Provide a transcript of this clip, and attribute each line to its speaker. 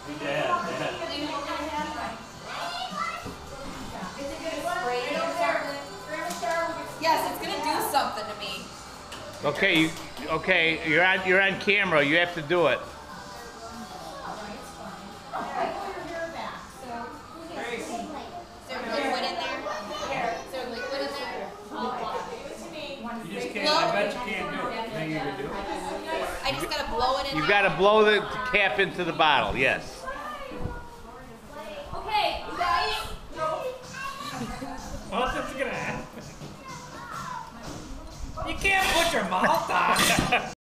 Speaker 1: Yeah.
Speaker 2: Yes, it's gonna do something to me.
Speaker 3: Okay, you're on camera. You have to do it.
Speaker 2: Is there liquid in there? Is there liquid in there?
Speaker 1: You just can't, I bet you can't do it. Think you can do it?
Speaker 2: I just gotta blow it in
Speaker 3: You've
Speaker 2: there?
Speaker 3: got to blow the cap into the bottle. Yes.
Speaker 2: Okay, you guys.
Speaker 1: What's gonna happen? You can't put your mouth on it.